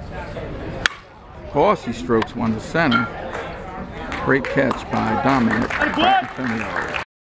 Bossy strokes one to center. Great catch by Dominic Antonio.